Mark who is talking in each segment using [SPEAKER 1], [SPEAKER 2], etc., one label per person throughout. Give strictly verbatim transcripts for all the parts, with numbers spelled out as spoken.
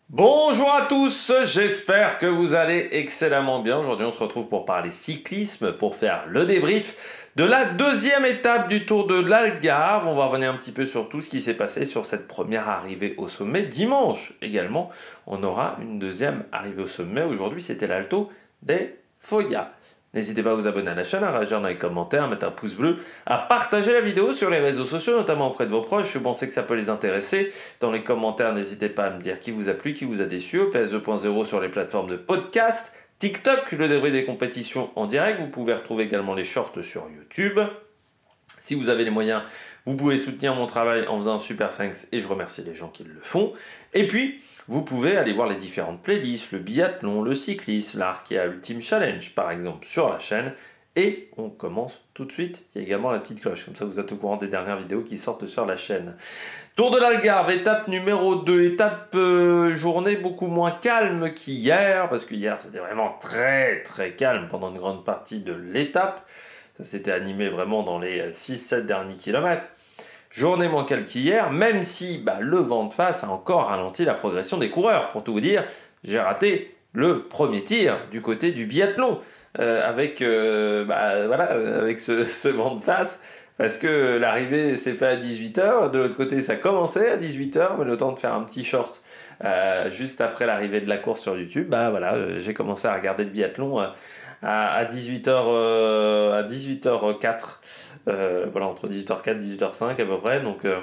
[SPEAKER 1] Bonjour à tous, j'espère que vous allez excellemment bien. Aujourd'hui on se retrouve pour parler cyclisme, pour faire le débrief de la deuxième étape du Tour de l'Algarve. On va revenir un petit peu sur tout ce qui s'est passé sur cette première arrivée au sommet. Dimanche également, on aura une deuxième arrivée au sommet. Aujourd'hui c'était l'Alto des Foias. N'hésitez pas à vous abonner à la chaîne, à réagir dans les commentaires, à mettre un pouce bleu, à partager la vidéo sur les réseaux sociaux, notamment auprès de vos proches. Si vous pensez que ça peut les intéresser, dans les commentaires, n'hésitez pas à me dire qui vous a plu, qui vous a déçu. P S deux point zéro sur les plateformes de podcast, TikTok, le débrief des compétitions en direct. Vous pouvez retrouver également les shorts sur YouTube. Si vous avez les moyens, vous pouvez soutenir mon travail en faisant un super thanks et je remercie les gens qui le font. Et puis, vous pouvez aller voir les différentes playlists, le biathlon, le cyclisme, l'Arkea Ultimate Challenge par exemple sur la chaîne. Et on commence tout de suite. Il y a également la petite cloche, comme ça vous êtes au courant des dernières vidéos qui sortent sur la chaîne. Tour de l'Algarve, étape numéro deux, étape euh, journée beaucoup moins calme qu'hier, parce que hier c'était vraiment très très calme pendant une grande partie de l'étape. Ça s'était animé vraiment dans les six sept derniers kilomètres. Journée moins calme qu'hier, même si bah, le vent de face a encore ralenti la progression des coureurs. Pour tout vous dire, j'ai raté le premier tir du côté du biathlon, euh, avec, euh, bah, voilà, avec ce, ce vent de face, parce que l'arrivée s'est faite à dix-huit heures, de l'autre côté ça commençait à dix-huit heures, mais le temps de faire un petit short euh, juste après l'arrivée de la course sur YouTube, bah, voilà, euh, j'ai commencé à regarder le biathlon euh, à dix-huit heures, euh, à dix-huit heures quatre, euh, voilà, entre dix-huit heures quatre et dix-huit heures cinq à peu près. Donc, euh,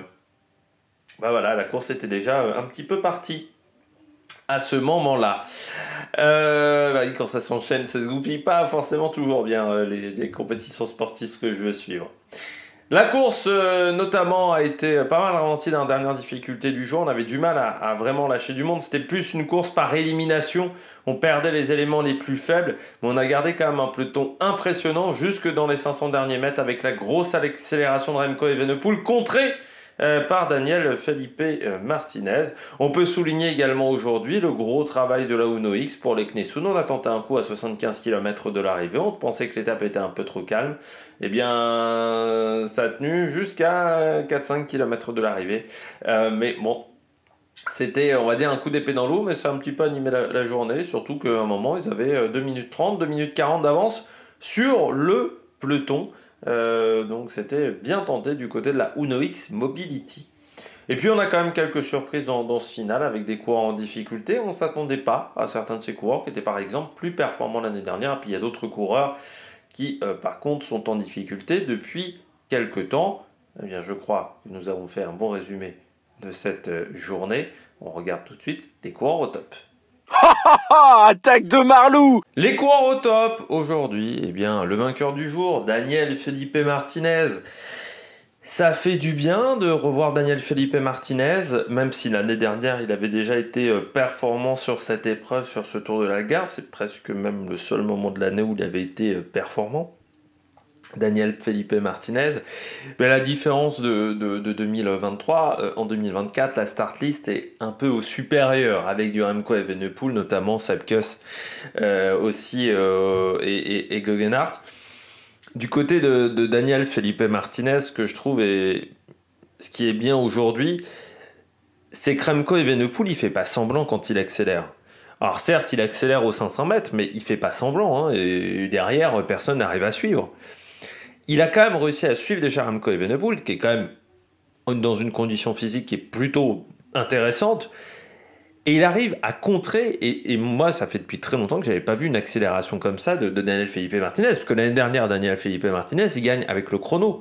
[SPEAKER 1] bah voilà, la course était déjà un petit peu partie à ce moment-là. Euh, bah, quand ça s'enchaîne, ça se goupille pas forcément toujours bien, euh, les, les compétitions sportives que je veux suivre. La course, euh, notamment, a été pas mal ralentie dans la dernière difficulté du jour. On avait du mal à, à vraiment lâcher du monde. C'était plus une course par élimination. On perdait les éléments les plus faibles, mais on a gardé quand même un peloton impressionnant jusque dans les cinq cents derniers mètres avec la grosse accélération de Remco Evenepoel, contrée Euh, par Daniel Felipe euh, Martinez. On peut souligner également aujourd'hui le gros travail de la Uno X pour les Knessoun. On a tenté un coup à soixante-quinze kilomètres de l'arrivée. On pensait que l'étape était un peu trop calme. Eh bien, ça a tenu jusqu'à quatre cinq kilomètres de l'arrivée. Euh, mais bon, c'était, on va dire, un coup d'épée dans l'eau, mais ça a un petit peu animé la, la journée. Surtout qu'à un moment, ils avaient deux minutes trente, deux minutes quarante d'avance sur le peloton. Euh, donc c'était bien tenté du côté de la Uno X Mobility. Et puis on a quand même quelques surprises dans, dans ce final avec des coureurs en difficulté. On ne s'attendait pas à certains de ces coureurs qui étaient par exemple plus performants l'année dernière. Et puis il y a d'autres coureurs qui euh, par contre sont en difficulté depuis quelques temps. Eh bien je crois que nous avons fait un bon résumé de cette euh, journée. On regarde tout de suite les coureurs au top.
[SPEAKER 2] Attaque de Marlou!
[SPEAKER 1] Les coureurs au top aujourd'hui, eh bien le vainqueur du jour, Daniel Felipe Martinez. Ça fait du bien de revoir Daniel Felipe Martinez, même si l'année dernière il avait déjà été performant sur cette épreuve, sur ce Tour de l'Algarve. C'est presque même le seul moment de l'année où il avait été performant. Daniel Felipe Martinez. Mais la différence de, de, de deux mille vingt-trois, euh, en deux mille vingt-quatre, la start list est un peu au supérieur, avec du Remco Evenepoel, notamment Sepkus euh, aussi, euh, et, et, et Gegenhardt. Du côté de, de Daniel Felipe Martinez, ce que je trouve, est, ce qui est bien aujourd'hui, c'est que Remco Evenepoel, il fait pas semblant quand il accélère. Alors certes, il accélère aux cinq cents mètres, mais il fait pas semblant, hein, et derrière, personne n'arrive à suivre. Il a quand même réussi à suivre déjà Remco Evenepoel, qui est quand même dans une condition physique qui est plutôt intéressante. Et il arrive à contrer, et, et moi, ça fait depuis très longtemps que je n'avais pas vu une accélération comme ça de, de Daniel Felipe Martinez, parce que l'année dernière, Daniel Felipe Martinez, il gagne avec le chrono.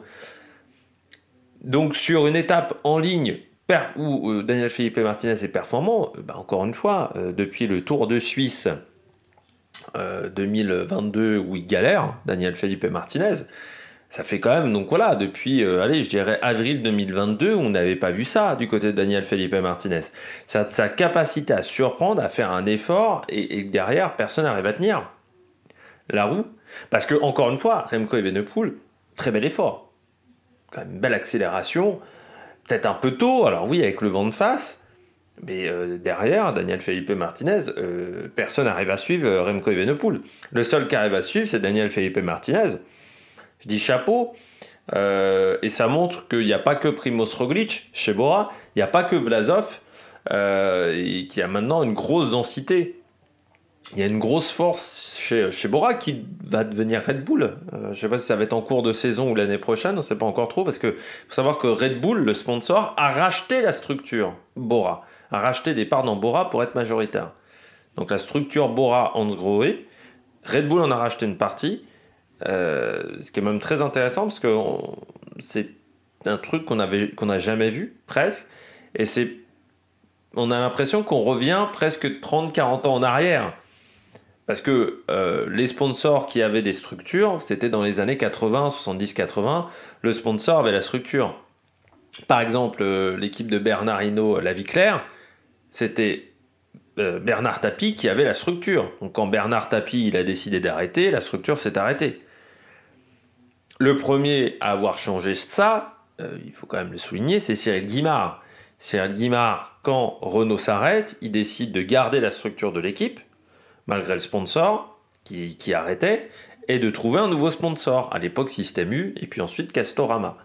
[SPEAKER 1] Donc sur une étape en ligne où euh, Daniel Felipe Martinez est performant, euh, bah, encore une fois, euh, depuis le Tour de Suisse euh, deux mille vingt-deux, où il galère, Daniel Felipe Martinez, ça fait quand même, donc voilà, depuis, euh, allez, je dirais avril deux mille vingt-deux, on n'avait pas vu ça du côté de Daniel Felipe Martinez. Sa, sa capacité à surprendre, à faire un effort, et, et derrière, personne n'arrive à tenir la roue. Parce que, encore une fois, Remco Evenepoel, très bel effort. Quand même une belle accélération, peut-être un peu tôt, alors oui, avec le vent de face, mais euh, derrière, Daniel Felipe Martinez, euh, personne n'arrive à suivre euh, Remco Evenepoel. Le seul qui arrive à suivre, c'est Daniel Felipe Martinez. Je dis chapeau, euh, et ça montre qu'il n'y a pas que Primoz Roglic chez Bora, il n'y a pas que Vlasov, euh, et qui a maintenant une grosse densité. Il y a une grosse force chez, chez Bora qui va devenir Red Bull. Euh, je ne sais pas si ça va être en cours de saison ou l'année prochaine, on ne sait pas encore trop, parce qu'il faut savoir que Red Bull, le sponsor, a racheté la structure Bora, a racheté des parts dans Bora pour être majoritaire. Donc la structure Bora Hansgrohe, Red Bull en a racheté une partie, euh, ce qui est même très intéressant, parce que on, c'est un truc qu'on avait, qu'on n'a jamais vu, presque, et c'est, on a l'impression qu'on revient presque trente à quarante ans en arrière. Parce que euh, les sponsors qui avaient des structures, c'était dans les années quatre-vingts, soixante-dix quatre-vingts, le sponsor avait la structure. Par exemple, euh, l'équipe de Bernard Hinault, La Vie Claire, c'était euh, Bernard Tapie qui avait la structure. Donc quand Bernard Tapie il a décidé d'arrêter, la structure s'est arrêtée. Le premier à avoir changé ça, euh, il faut quand même le souligner, c'est Cyril Guimard. Cyril Guimard, quand Renault s'arrête, il décide de garder la structure de l'équipe, malgré le sponsor qui, qui arrêtait, et de trouver un nouveau sponsor, à l'époque Système U, et puis ensuite Castorama.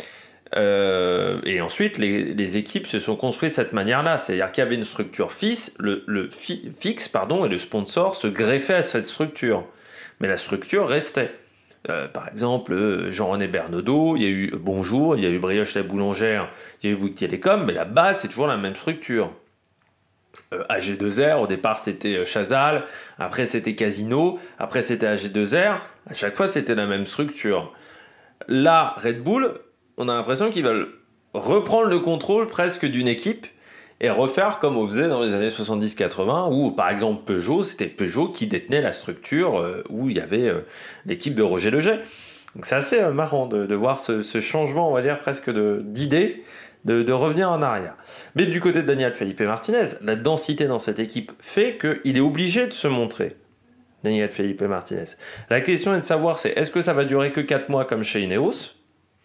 [SPEAKER 1] Euh, et ensuite, les, les équipes se sont construites de cette manière-là, c'est-à-dire qu'il y avait une structure fixe, le, le fi, fixe pardon, et le sponsor se greffait à cette structure. Mais la structure restait. Euh, par exemple, Jean-René Bernaudot, il y a eu Bonjour, il y a eu Brioche la Boulangère, il y a eu Bouygues Télécom, mais la base, c'est toujours la même structure. Euh, A G deux R, au départ c'était Chazal, après c'était Casino, après c'était A G deux R, à chaque fois c'était la même structure. Là, Red Bull, on a l'impression qu'ils veulent reprendre le contrôle presque d'une équipe et refaire comme on faisait dans les années soixante-dix quatre-vingts, où par exemple Peugeot, c'était Peugeot qui détenait la structure euh, où il y avait euh, l'équipe de Roger Leget. Donc c'est assez euh, marrant de, de voir ce, ce changement, on va dire presque de, d'idée, De, de revenir en arrière. Mais du côté de Daniel Felipe Martinez, la densité dans cette équipe fait qu'il est obligé de se montrer. Daniel Felipe Martinez. La question est de savoir, c'est est-ce que ça va durer que quatre mois comme chez Ineos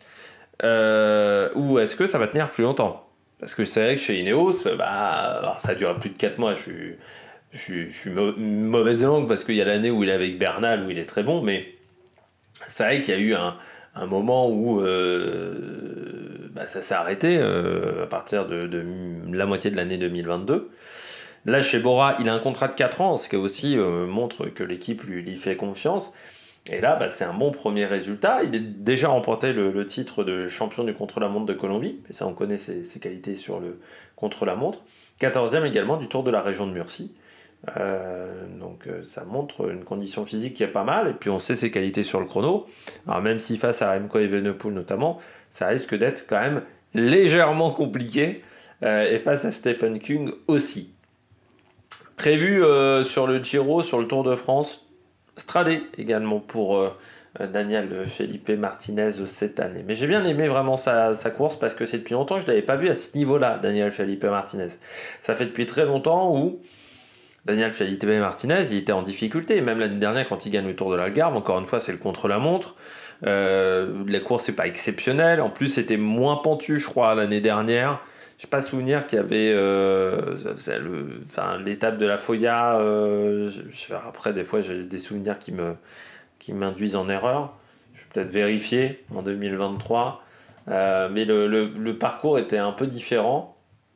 [SPEAKER 1] euh, ou est-ce que ça va tenir plus longtemps? Parce que c'est vrai que chez Ineos, bah, ça dure plus de quatre mois. Je suis, je suis, je suis mauvaise langue parce qu'il y a l'année où il est avec Bernal, où il est très bon, mais c'est vrai qu'il y a eu un, un moment où euh, bah, ça s'est arrêté euh, à partir de, de la moitié de l'année deux mille vingt-deux. Là, chez Bora, il a un contrat de quatre ans, ce qui aussi euh, montre que l'équipe lui, lui fait confiance. Et là, bah, c'est un bon premier résultat. Il a déjà remporté le, le titre de champion du contre-la-montre de Colombie. Et ça, on connaît ses, ses qualités sur le contre-la-montre. quatorzième également du Tour de la région de Murcie. Euh, donc euh, ça montre une condition physique qui est pas mal. Et puis on sait ses qualités sur le chrono. Alors même si face à Remco Evenepoel notamment, ça risque d'être quand même légèrement compliqué. Euh, et face à Stephen Kung aussi. Prévu euh, sur le Giro, sur le Tour de France, Stradé également pour euh, Daniel Felipe Martinez cette année. Mais j'ai bien aimé vraiment sa, sa course parce que c'est depuis longtemps que je ne l'avais pas vu à ce niveau-là, Daniel Felipe Martinez. Ça fait depuis très longtemps où Daniel Felipe Martinez il était en difficulté. Même l'année dernière, quand il gagne le Tour de l'Algarve, encore une fois, c'est le contre-la-montre. Euh, la course n'est pas exceptionnelle. En plus, c'était moins pentu, je crois, l'année dernière. Je n'ai pas souvenir qu'il y avait euh, le, enfin, l'étape de la Foya. Euh, je, je, après, des fois, j'ai des souvenirs qui, me, qui m'induisent en erreur. Je vais peut-être vérifier en deux mille vingt-trois. Euh, mais le, le, le parcours était un peu différent.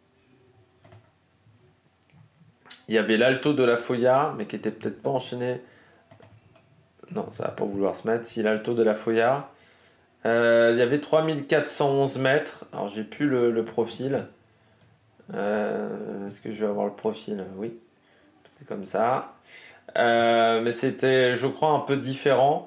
[SPEAKER 1] Il y avait l'Alto de la Foya, mais qui n'était peut-être pas enchaîné. Non, ça ne va pas vouloir se mettre. Si l'Alto de la Foya. Euh, il y avait trois mille quatre cent onze mètres. Alors, j'ai plus le, le profil. Euh, est-ce que je vais avoir le profil? Oui. C'est comme ça. Euh, mais c'était, je crois, un peu différent.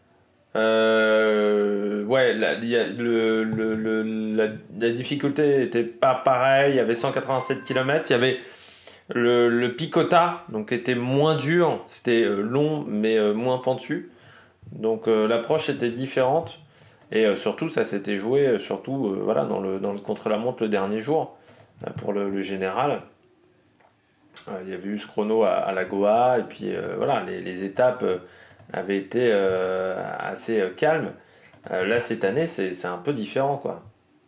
[SPEAKER 1] Euh, ouais, la, le, le, le, la, la difficulté n'était pas pareille. Il y avait cent quatre-vingt-sept kilomètres. Il y avait le, le Picota, donc était moins dur. C'était long, mais moins pentu. Donc euh, l'approche était différente. Et euh, surtout, ça s'était joué euh, surtout euh, voilà, dans le, dans le contre-la-montre le dernier jour euh, pour le, le général. Euh, il y avait eu ce chrono à, à la Goa et puis euh, voilà, les, les étapes euh, avaient été euh, assez euh, calmes. Euh, là, cette année, c'est, c'est un peu différent, quoi.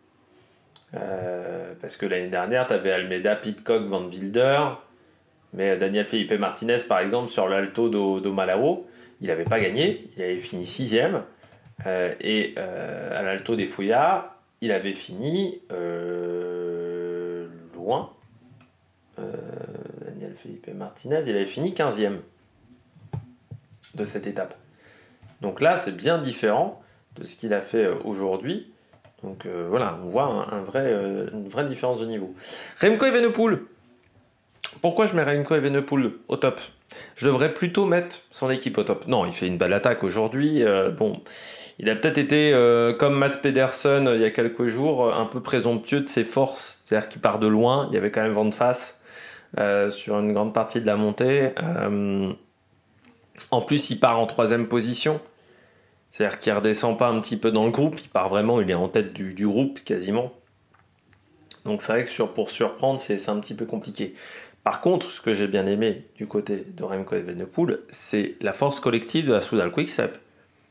[SPEAKER 1] Euh, parce que l'année dernière, tu avais Almeida, Pidcock, Van Wilder, mais Daniel Felipe Martinez, par exemple, sur l'Alto do, do Malao, il n'avait pas gagné, il avait fini sixième. Euh, et euh, à l'Alto des Foya, il avait fini euh, loin. euh, Daniel Felipe Martinez, il avait fini quinzième de cette étape. Donc là, c'est bien différent de ce qu'il a fait aujourd'hui. Donc euh, voilà, on voit un, un vrai, euh, une vraie différence de niveau. Remco Evenepoel. Pourquoi je mets Remco Evenepoel au top? Je devrais plutôt mettre son équipe au top. Non, il fait une belle attaque aujourd'hui. Euh, bon, il a peut-être été, euh, comme Matt Pedersen euh, il y a quelques jours, un peu présomptueux de ses forces. C'est-à-dire qu'il part de loin. Il y avait quand même vent de face euh, sur une grande partie de la montée. Euh, en plus, il part en troisième position. C'est-à-dire qu'il ne redescend pas un petit peu dans le groupe. Il part vraiment, il est en tête du, du groupe quasiment. Donc c'est vrai que sur, pour surprendre, c'est, c'est un petit peu compliqué. Par contre, ce que j'ai bien aimé du côté de Remco Evenepoel, c'est la force collective de la Soudal Quick-Step.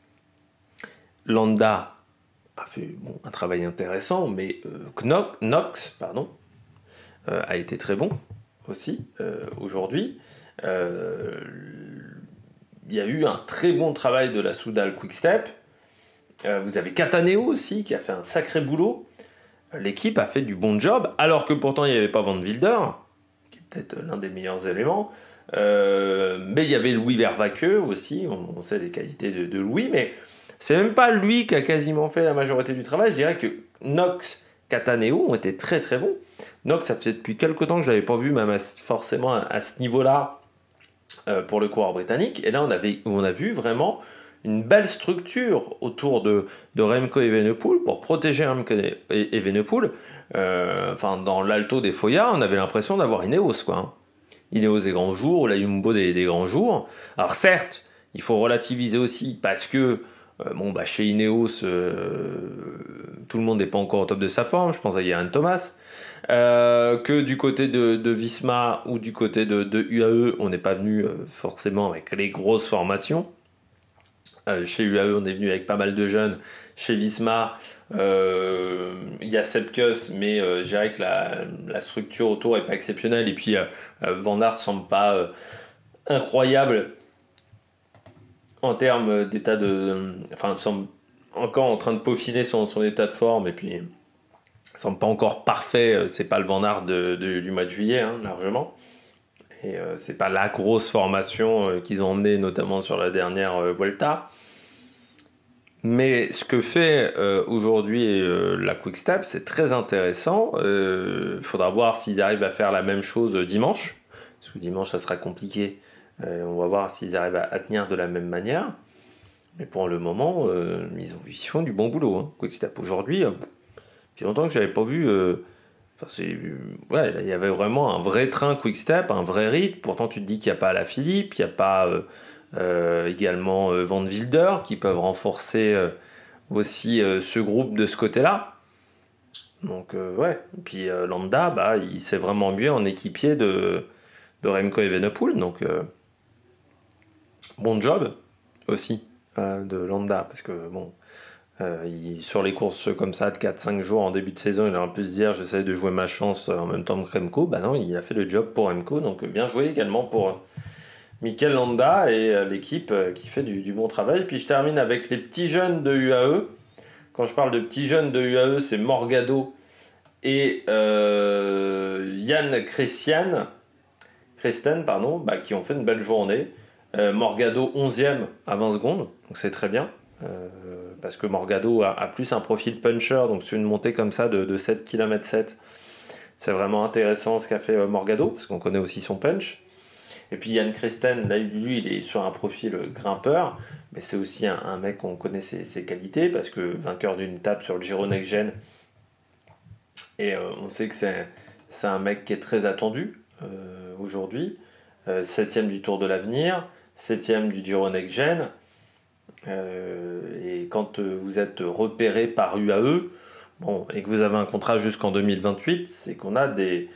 [SPEAKER 1] Landa a fait bon, un travail intéressant, mais euh, Knox, Knox pardon, euh, a été très bon aussi euh, aujourd'hui. Euh, il y a eu un très bon travail de la Soudal Quick-Step. Euh, vous avez Cataneo aussi qui a fait un sacré boulot. L'équipe a fait du bon job, alors que pourtant il n'y avait pas Van Wilder, qui est peut-être l'un des meilleurs éléments. Euh, mais il y avait Louis Vervaqueux aussi, on, on sait les qualités de, de Louis, mais c'est même pas lui qui a quasiment fait la majorité du travail. Je dirais que Knox, Cataneo ont été très très bons. Knox, ça fait depuis quelques temps que je ne l'avais pas vu, même à, forcément à, à ce niveau-là, euh, pour le coureur britannique. Et là, on, avait, on a vu vraiment une belle structure autour de, de Remco Evenepoel pour protéger Remco Evenepoel. Euh, enfin, dans l'alto des Foyas, on avait l'impression d'avoir Ineos, quoi. Hein. Ineos des grands jours, la Jumbo des, des grands jours. Alors certes, il faut relativiser aussi parce que euh, bon, bah, chez Ineos, euh, tout le monde n'est pas encore au top de sa forme. Je pense à Yann Thomas. Euh, que du côté de, de Visma ou du côté de, de U A E, on n'est pas venu euh, forcément avec les grosses formations. Euh, chez U A E, on est venu avec pas mal de jeunes. Chez Visma, euh, il y a Sepkus, mais euh, je dirais que la, la structure autour n'est pas exceptionnelle. Et puis, euh, Van Aert ne semble pas euh, incroyable en termes d'état de... Enfin, il semble encore en train de peaufiner son, son état de forme. Et puis, il ne semble pas encore parfait. C'est pas le Van Aert de, de, du mois de juillet, hein, largement. Et euh, c'est pas la grosse formation euh, qu'ils ont emmenée, notamment sur la dernière euh, Vuelta. Mais ce que fait euh, aujourd'hui euh, la Quick-Step, c'est très intéressant. Il euh, faudra voir s'ils arrivent à faire la même chose dimanche. Parce que dimanche, ça sera compliqué. Euh, on va voir s'ils arrivent à, à tenir de la même manière. Mais pour le moment, euh, ils, ont, ils font du bon boulot. Hein. Quick-Step aujourd'hui, euh, depuis longtemps que je n'avais pas vu... Euh, Enfin, c'est, ouais, là, il y avait vraiment un vrai train Quick-Step, un vrai rythme. Pourtant, tu te dis qu'il n'y a pas la Philippe, il n'y a pas euh, euh, également euh, Van Wilder qui peuvent renforcer euh, aussi euh, ce groupe de ce côté-là. Donc, euh, ouais. Et puis euh, Landa, bah, il s'est vraiment mieux en équipier de, de Remco Evenepoel. Donc, euh, bon job aussi euh, de Landa. Parce que, bon. Euh, il, sur les courses comme ça de quatre cinq jours en début de saison, il aurait pu se dire j'essaie de jouer ma chance en même temps que Remco. Bah non, il a fait le job pour Remco, donc bien joué également pour Mikel Landa et euh, l'équipe euh, qui fait du, du bon travail. Puis je termine avec les petits jeunes de U A E. Quand je parle de petits jeunes de U A E, c'est Morgado et euh, Yann Christian, Christen, pardon, bah, qui ont fait une belle journée. Euh, Morgado onzième à vingt secondes, donc c'est très bien. Euh, parce que Morgado a, a plus un profil puncher, donc sur une montée comme ça de, de sept kilomètres sept, c'est vraiment intéressant ce qu'a fait euh, Morgado, parce qu'on connaît aussi son punch. Et puis Yann Christen, là, lui, il est sur un profil grimpeur, mais c'est aussi un, un mec qu'on connaît ses, ses qualités, parce que vainqueur d'une étape sur le Giro Next Gen, et euh, on sait que c'est, c'est un mec qui est très attendu euh, aujourd'hui, euh, septième du Tour de l'Avenir, septième du Giro Next Gen. Euh, et quand euh, vous êtes repéré par U A E, bon, et que vous avez un contrat jusqu'en deux mille vingt-huit, c'est qu'on a des,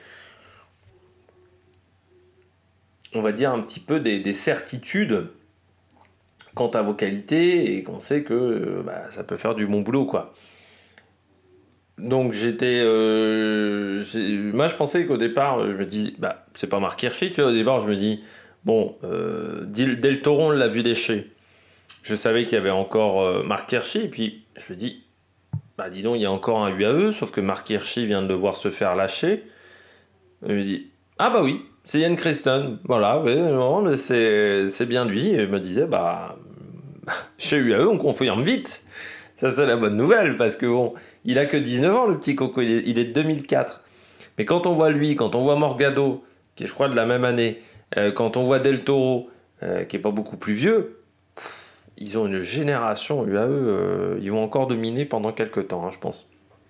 [SPEAKER 1] on va dire un petit peu des, des certitudes quant à vos qualités et qu'on sait que euh, bah, ça peut faire du bon boulot, quoi. Donc j'étais, euh, j'ai, moi je pensais qu'au départ, je me dis, bah c'est pas Marc Hirschi, tu vois, au départ je me dis, bon, euh, Del Toro on l'a vu lécher. Je savais qu'il y avait encore euh, Marc Hirschi, et puis je me dis, bah dis donc, il y a encore un U A E, sauf que Marc Hirschi vient de le voir se faire lâcher. Je me dis, Ah bah oui, c'est Ian Kristen. Voilà, ouais, non, mais c'est c'est bien lui. Et il me disait, bah, chez U A E, on confirme vite. Ça, c'est la bonne nouvelle, parce que bon, il a que dix-neuf ans, le petit Coco, il est, il est de deux mille quatre. Mais quand on voit lui, quand on voit Morgado, qui est, je crois, de la même année, euh, quand on voit Del Toro, euh, qui est pas beaucoup plus vieux, ils ont une génération U A E, euh, ils vont encore dominer pendant quelques temps, hein, je pense.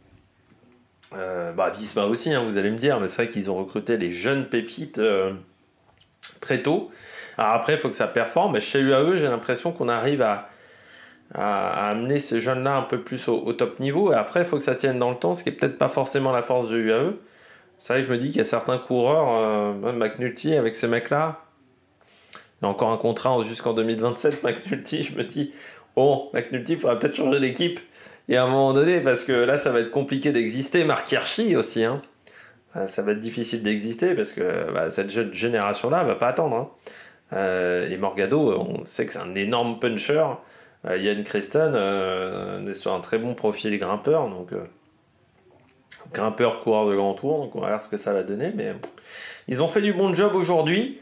[SPEAKER 1] Euh, bah, Visma aussi, hein, vous allez me dire, mais c'est vrai qu'ils ont recruté les jeunes pépites euh, très tôt. Alors après, il faut que ça performe, mais chez U A E, j'ai l'impression qu'on arrive à, à, à amener ces jeunes-là un peu plus au, au top niveau, et après, il faut que ça tienne dans le temps, ce qui est peut-être pas forcément la force de U A E. C'est vrai que je me dis qu'il y a certains coureurs, euh, McNulty avec ces mecs-là, il y a encore un contrat jusqu'en deux mille vingt-sept, McNulty, je me dis, oh, McNulty, il faudra peut-être changer d'équipe. Et à un moment donné, parce que là, ça va être compliqué d'exister. Mark Hirschi aussi, hein. Ça va être difficile d'exister parce que bah, cette jeune génération-là va pas attendre. Hein. Euh, et Morgado, on sait que c'est un énorme puncher. Euh, Ian Kristen euh, est sur un très bon profil grimpeur. Donc, euh, grimpeur, coureur de grand tour. Donc, on va voir ce que ça va donner. Mais bon. Ils ont fait du bon job aujourd'hui.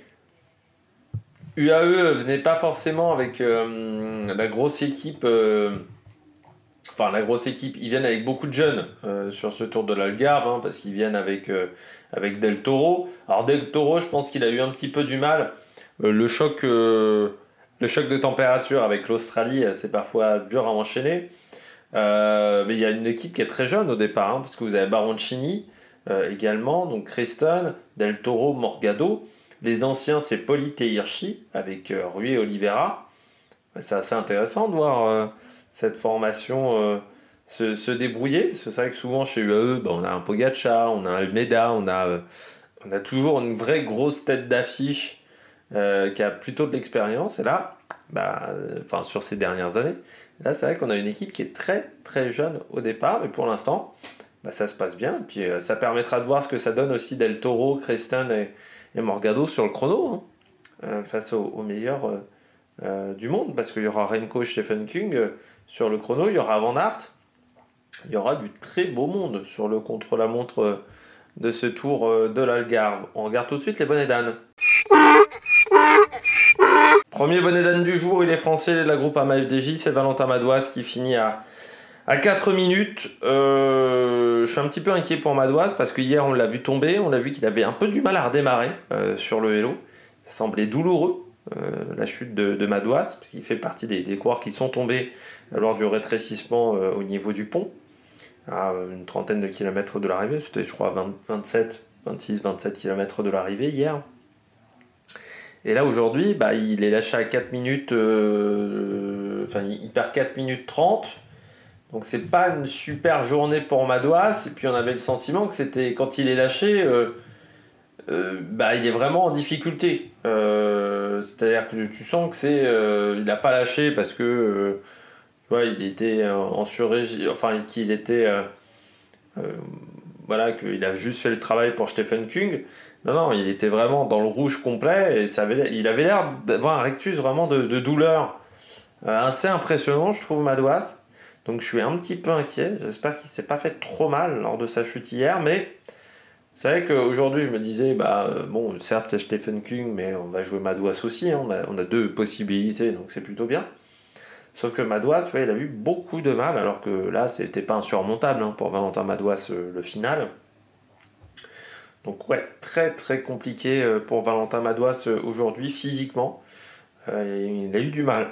[SPEAKER 1] U A E venait pas forcément avec euh, la grosse équipe. Euh, Enfin, la grosse équipe, ils viennent avec beaucoup de jeunes euh, sur ce Tour de l'Algarve, hein, parce qu'ils viennent avec, euh, avec Del Toro. Alors, Del Toro, je pense qu'il a eu un petit peu du mal. Euh, le, choc, euh, le choc de température avec l'Australie, c'est parfois dur à enchaîner. Euh, mais il y a une équipe qui est très jeune au départ, hein, parce que vous avez Baroncini euh, également, donc Kristen, Del Toro, Morgado. Les anciens, c'est Polite et Hirschi, avec euh, Rui et Oliveira. C'est assez intéressant de voir euh, cette formation euh, se, se débrouiller. Parce que c'est vrai que souvent chez U A E, ben, on a un Pogacar, on a un Almeida, on a, euh, on a toujours une vraie grosse tête d'affiche euh, qui a plutôt de l'expérience. Et là, bah, euh, enfin, sur ces dernières années, là c'est vrai qu'on a une équipe qui est très très jeune au départ, mais pour l'instant, bah, ça se passe bien. Et puis euh, ça permettra de voir ce que ça donne aussi Del Toro, Kristen et, et Morgado sur le chrono, hein, euh, face aux, aux meilleurs. Euh, Euh, du monde, parce qu'il y aura Remco Stephen King euh, sur le chrono, il y aura Van Aert, il y aura du très beau monde sur le contre-la-montre euh, de ce tour euh, de l'Algarve. On regarde tout de suite les bonnets d'âne. Premier bonnet d'âne du jour, il est français, il est de la groupe A M A F D J, c'est Valentin Madouas qui finit à, à quatre minutes. Euh, je suis un petit peu inquiet pour Madouas parce que hier on l'a vu tomber, on a vu qu'il avait un peu du mal à redémarrer euh, sur le vélo. Ça semblait douloureux. Euh, la chute de, de Madouas, parce qu'il fait partie des, des coureurs qui sont tombés lors du rétrécissement euh, au niveau du pont, à une trentaine de kilomètres de l'arrivée. C'était, je crois, vingt, vingt-sept, vingt-six, vingt-sept kilomètres de l'arrivée hier. Et là, aujourd'hui, bah, il est lâché à quatre minutes, euh, enfin, il perd quatre minutes trente. Donc, c'est pas une super journée pour Madouas. Et puis, on avait le sentiment que c'était, quand il est lâché, euh, Euh, bah, il est vraiment en difficulté. Euh, c'est-à-dire que tu sens que c'est, euh, il n'a pas lâché parce que, euh, tu vois, il était en surrégie, enfin qu'il était, euh, euh, voilà, qu'il a juste fait le travail pour Stephen King. Non, non, il était vraiment dans le rouge complet et ça avait, il avait l'air d'avoir un rectus vraiment de, de douleur euh, assez impressionnant, je trouve, Madouas. Donc je suis un petit peu inquiet. J'espère qu'il s'est pas fait trop mal lors de sa chute hier, mais c'est vrai qu'aujourd'hui, je me disais, bah, euh, bon, certes, il y a Stephen King, mais on va jouer Madouas aussi. Hein, on, a, on a deux possibilités, donc c'est plutôt bien. Sauf que Madouas, ouais, il a eu beaucoup de mal, alors que là, c'était pas insurmontable hein, pour Valentin Madouas, euh, le final. Donc, ouais, très très compliqué euh, pour Valentin Madouas euh, aujourd'hui, physiquement. Euh, il a eu du mal.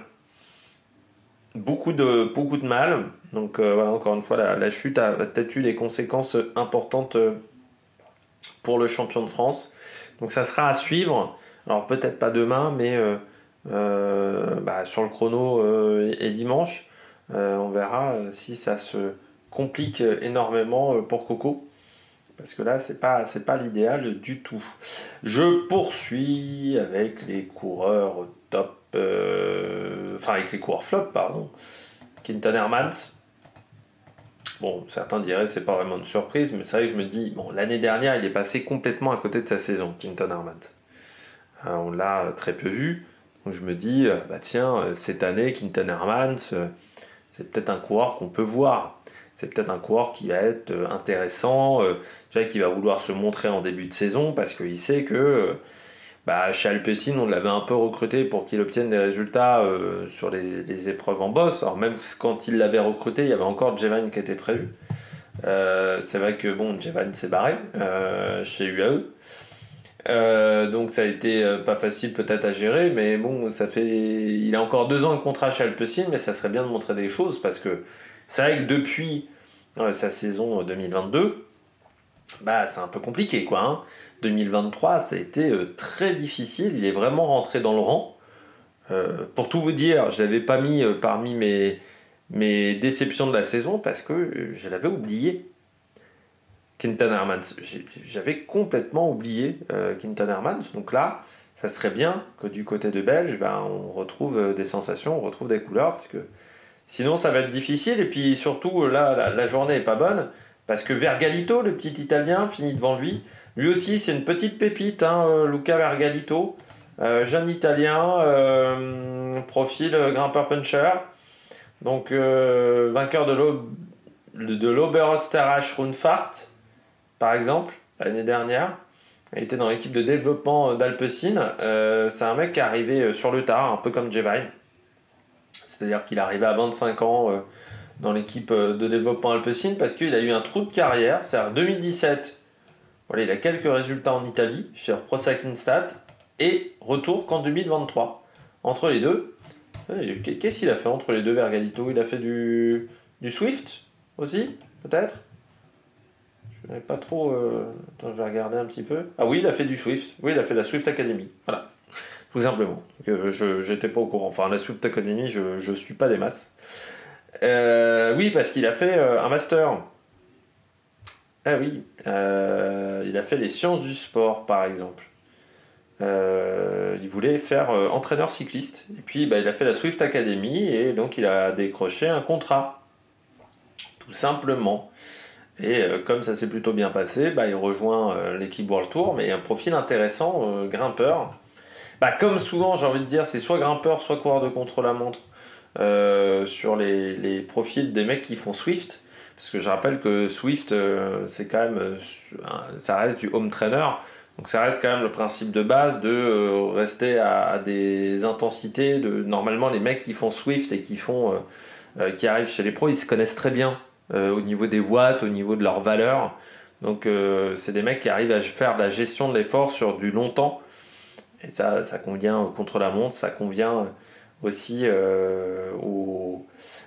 [SPEAKER 1] Beaucoup de, beaucoup de mal. Donc, euh, voilà, encore une fois, la, la chute a, a peut-être eu des conséquences importantes. Euh, pour le champion de France. Donc ça sera à suivre. Alors peut-être pas demain, mais euh, euh, bah, sur le chrono euh, et dimanche, euh, on verra si ça se complique énormément pour Coco. Parce que là, c'est pas, c'est pas l'idéal du tout. Je poursuis avec les coureurs top, euh, enfin avec les coureurs flop, pardon. Quinton Hermans. Bon, certains diraient que c'est pas vraiment une surprise, mais c'est vrai que je me dis, bon, l'année dernière, il est passé complètement à côté de sa saison, Quinton Hermans. Euh, on l'a très peu vu, donc je me dis, euh, bah tiens, cette année, Quinton Hermans, euh, c'est peut-être un coureur qu'on peut voir. c'est peut-être un coureur qui va être intéressant, euh, tu vois, qui va vouloir se montrer en début de saison parce qu'il sait que euh, bah, chez Alpecin, on l'avait un peu recruté pour qu'il obtienne des résultats euh, sur les, les épreuves en boss. Alors même quand il l'avait recruté, il y avait encore Jevan qui était prévu. Euh, c'est vrai que bon, Jevan s'est barré euh, chez U A E. Euh, donc ça a été euh, pas facile peut-être à gérer, mais bon, ça fait, il a encore deux ans de contrat chez Alpecin, mais ça serait bien de montrer des choses parce que c'est vrai que depuis euh, sa saison deux mille vingt-deux, bah c'est un peu compliqué quoi. Hein. deux mille vingt-trois, ça a été euh, très difficile. Il est vraiment rentré dans le rang. Euh, pour tout vous dire, je l'avais pas mis euh, parmi mes mes déceptions de la saison parce que euh, je l'avais oublié. Quinton Hermans, j'avais complètement oublié euh, Quinton Hermans, donc là, ça serait bien que du côté de Belge, ben, on retrouve euh, des sensations, on retrouve des couleurs, parce que sinon ça va être difficile, et puis surtout là, la, la journée est pas bonne, parce que Vergalito, le petit Italien, finit devant lui, lui aussi c'est une petite pépite, hein, euh, Luca Vergalito, euh, jeune Italien, euh, profil euh, grimpeur puncher, donc euh, vainqueur de l'Oberösterreich Rundfahrt, par exemple, l'année dernière. Il était dans l'équipe de développement d'Alpecin. Euh, c'est un mec qui est arrivé sur le tard, un peu comme Jevan. C'est-à-dire qu'il est arrivé à vingt-cinq ans euh, dans l'équipe de développement Alpecin parce qu'il a eu un trou de carrière. C'est-à-dire deux mille dix-sept, voilà, il a quelques résultats en Italie, chez Pro Cycling Stats, et retour qu'en deux mille vingt-trois. Entre les deux, qu'est-ce qu'il a fait entre les deux, Vergalito? Il a fait du, du Swift aussi, peut-être? Je n'avais pas trop. Euh... Attends, je vais regarder un petit peu. Ah oui, il a fait du Swift. Oui, il a fait la Swift Academy. Voilà. Tout simplement. Donc, euh, je n'étais pas au courant. Enfin, la Swift Academy, je ne suis pas des masses. Euh, oui, parce qu'il a fait euh, un master. Ah oui. Euh, il a fait les sciences du sport, par exemple. Euh, il voulait faire euh, entraîneur cycliste. Et puis, bah, il a fait la Swift Academy. Et donc, il a décroché un contrat. Tout simplement. Et euh, comme ça s'est plutôt bien passé, bah, il rejoint euh, l'équipe World Tour, mais un profil intéressant, euh, grimpeur. Bah, comme souvent, j'ai envie de dire, c'est soit grimpeur, soit coureur de contre-la-montre euh, sur les, les profils des mecs qui font Swift. Parce que je rappelle que Swift, euh, c'est quand même, euh, ça reste du home trainer. Donc ça reste quand même le principe de base de euh, rester à, à des intensités. De, normalement, les mecs qui font Swift et qui, font, euh, euh, qui arrivent chez les pros, ils se connaissent très bien. Euh, au niveau des watts, au niveau de leur valeur. Donc euh, c'est des mecs qui arrivent à faire de la gestion de l'effort sur du long temps. Et ça, ça convient contre la montre, ça convient aussi euh, au,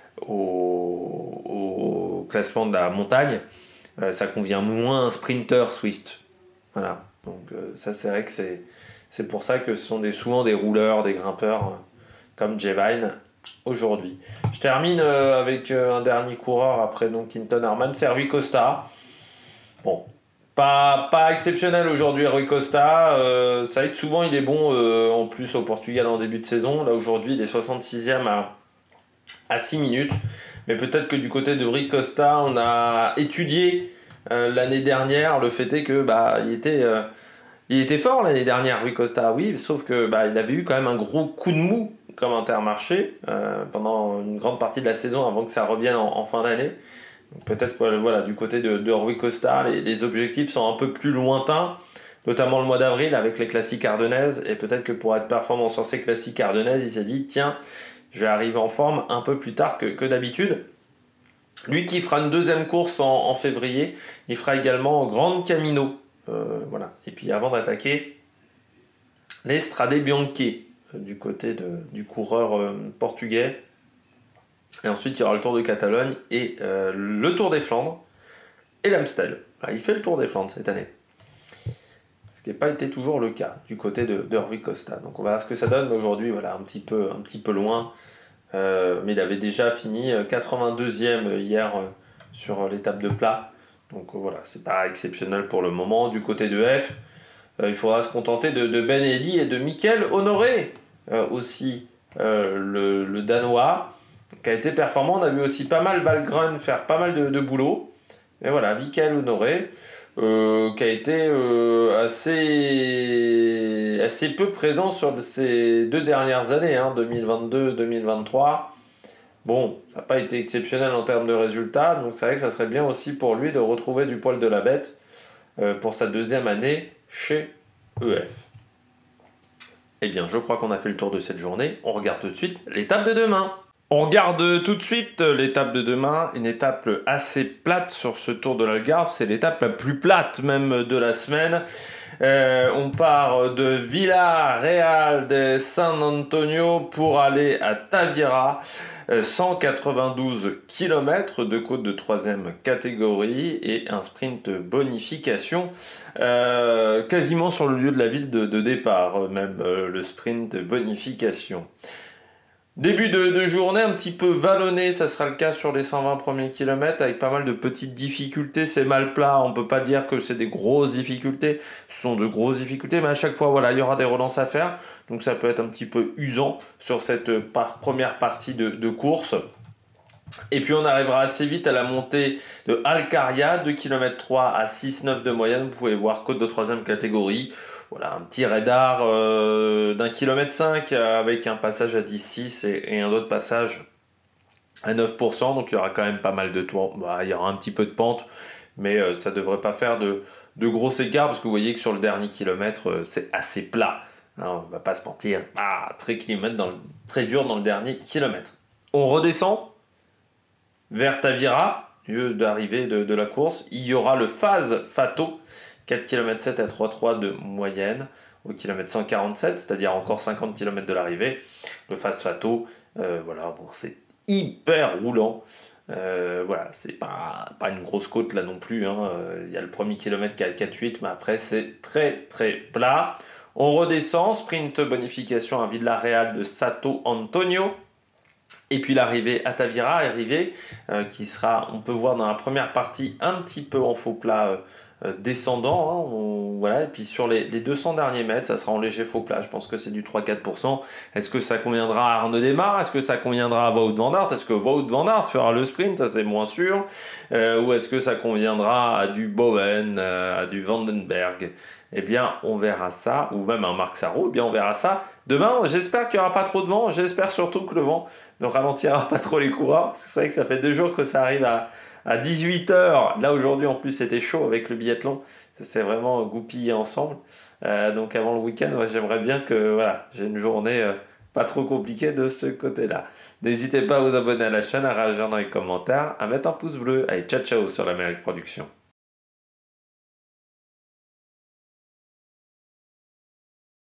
[SPEAKER 1] au, au classement de la montagne. Euh, ça convient moins à un sprinter Swift. Voilà. Donc euh, ça c'est vrai que c'est, c'est pour ça que ce sont des, souvent des rouleurs, des grimpeurs euh, comme Jevan aujourd'hui. Je termine euh, avec euh, un dernier coureur après donc Quinton Hermans, c'est Rui Costa. Bon, pas, pas exceptionnel aujourd'hui Rui Costa. Euh, ça va être souvent il est bon euh, en plus au Portugal en début de saison. Là aujourd'hui il est soixante-sixième à, à six minutes. Mais peut-être que du côté de Rui Costa, on a étudié euh, l'année dernière. Le fait est que bah, il était, euh, il était fort l'année dernière, Rui Costa, oui, sauf que bah, il avait eu quand même un gros coup de mou comme Intermarché euh, pendant une grande partie de la saison avant que ça revienne en, en fin d'année. Donc peut-être que voilà, du côté de, de Rui Costa, les, les objectifs sont un peu plus lointains, notamment le mois d'avril avec les classiques ardennaises. Et peut-être que pour être performant sur ces classiques ardennaises, il s'est dit tiens, je vais arriver en forme un peu plus tard que, que d'habitude. Lui qui fera une deuxième course en, en février, il fera également Grande Camino. Euh, voilà. Et puis avant d'attaquer les Strade Bianche du côté de, du coureur euh, portugais. Et ensuite, il y aura le Tour de Catalogne et euh, le Tour des Flandres et l'Amstel. Il fait le Tour des Flandres cette année. Ce qui n'a pas été toujours le cas du côté de, de Rui Costa. Donc on verra ce que ça donne aujourd'hui, voilà, un petit peu, un petit peu loin. Euh, mais il avait déjà fini quatre-vingt-deuxième hier euh, sur l'étape de plat. Donc euh, voilà, c'est pas exceptionnel pour le moment. Du côté de F, euh, il faudra se contenter de, de Ben Eli et de Mikel Honoré euh, aussi, euh, le, le Danois, qui a été performant. On a vu aussi pas mal Valgren faire pas mal de, de boulot. Et voilà, Mikel Honoré, euh, qui a été euh, assez, assez peu présent sur ces deux dernières années, hein, deux mille vingt-deux deux mille vingt-trois. Bon, ça n'a pas été exceptionnel en termes de résultats, donc c'est vrai que ça serait bien aussi pour lui de retrouver du poil de la bête euh, pour sa deuxième année chez E F. Eh bien, je crois qu'on a fait le tour de cette journée. On regarde tout de suite l'étape de demain. On regarde tout de suite l'étape de demain, une étape assez plate sur ce Tour de l'Algarve. C'est l'étape la plus plate même de la semaine. Euh, on part de Vila-Real de San Antonio pour aller à Tavira, euh, cent quatre-vingt-douze kilomètres de côte de troisième catégorie et un sprint bonification euh, quasiment sur le lieu de la ville de, de départ, même euh, le sprint bonification. Début de, de journée un petit peu vallonné, ça sera le cas sur les cent vingt premiers kilomètres avec pas mal de petites difficultés, c'est mal plat, on peut pas dire que c'est des grosses difficultés, ce sont de grosses difficultés, mais à chaque fois voilà, il y aura des relances à faire, donc ça peut être un petit peu usant sur cette par première partie de, de course. Et puis on arrivera assez vite à la montée de Alcaria, deux kilomètres trois à six neuf de moyenne, vous pouvez voir côte de troisième catégorie. Voilà, un petit radar euh, d'un kilomètre cinq avec un passage à dix six et, et un autre passage à neuf pour cent. Donc il y aura quand même pas mal de tours. Bah, il y aura un petit peu de pente, mais euh, ça ne devrait pas faire de, de gros écarts parce que vous voyez que sur le dernier kilomètre, euh, c'est assez plat. Alors, on ne va pas se mentir. Ah, très, kilomètre dans le, très dur dans le dernier kilomètre. On redescend vers Tavira, lieu d'arrivée de, de la course. Il y aura le Phase Fato. quatre kilomètres sept à trois virgule trois de moyenne au kilomètre cent quarante-sept, c'est-à-dire encore cinquante kilomètres de l'arrivée. Le Phase Fato, euh, voilà, bon, c'est hyper roulant. Euh, voilà, c'est pas, pas une grosse côte là non plus. Hein. Il y a le premier kilomètre qui est à quatre virgule huit, mais après c'est très très plat. On redescend, sprint bonification à Vila-Real de Santo Antonio. Et puis l'arrivée à Tavira, arrivée euh, qui sera, on peut voir dans la première partie, un petit peu en faux plat euh, euh, descendant. Hein, on, voilà. Et puis sur les, les deux cents derniers mètres, ça sera en léger faux plat. Je pense que c'est du trois à quatre pour cent. Est-ce que ça conviendra à Arnaud Démare? Est-ce que ça conviendra à Wout van Aert? Est-ce que Wout van Aert fera le sprint? Ça c'est moins sûr. Euh, ou est-ce que ça conviendra à du Bowen, euh, à du Vandenberg? Eh bien, on verra ça, ou même un Marc Sarrault, eh bien, on verra ça demain. J'espère qu'il n'y aura pas trop de vent. J'espère surtout que le vent ne ralentira pas trop les coureurs. Parce que c'est vrai que ça fait deux jours que ça arrive à, à dix-huit heures. Là, aujourd'hui, en plus, c'était chaud avec le biathlon. Ça s'est vraiment goupillé ensemble. Euh, donc, avant le week-end, ouais, j'aimerais bien que voilà, j'ai une journée euh, pas trop compliquée de ce côté-là. N'hésitez pas à vous abonner à la chaîne, à réagir dans les commentaires, à mettre un pouce bleu. Allez, ciao, ciao sur l'Amérique Production.